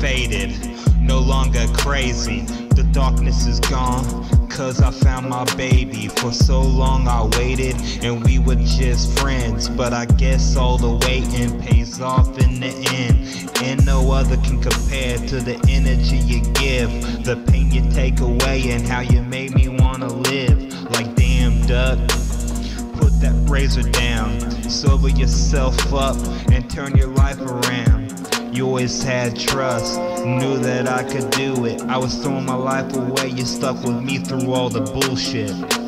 faded, no longer crazy. The darkness is gone, cause I found my baby. For so long I waited, and we were just friends. But I guess all the waiting pays off in the end. And no other can compare to the energy you give, the pain you take away, and how you made me wanna live. Like damn duck, put that razor down, sober yourself up, and turn your life around. You always had trust, knew that I could do it. I was throwing my life away, you stuck with me through all the bullshit.